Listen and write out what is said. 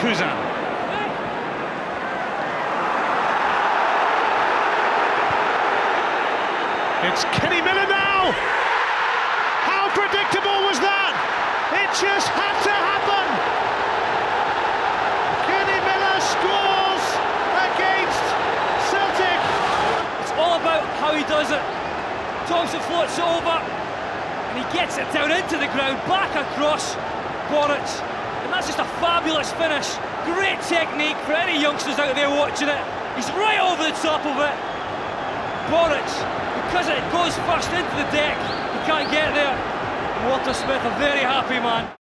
Leverkusen. It's Kenny Miller now! How predictable was that? It just had to happen! Kenny Miller scores against Celtic! It's all about how he does it. Thompson floats it over, and he gets it down into the ground, back across Boruc. And that's just a fabulous finish. Great technique for any youngsters out there watching it. He's right over the top of it. Boruc, because it goes first into the deck, he can't get there. Walter Smith, a very happy man.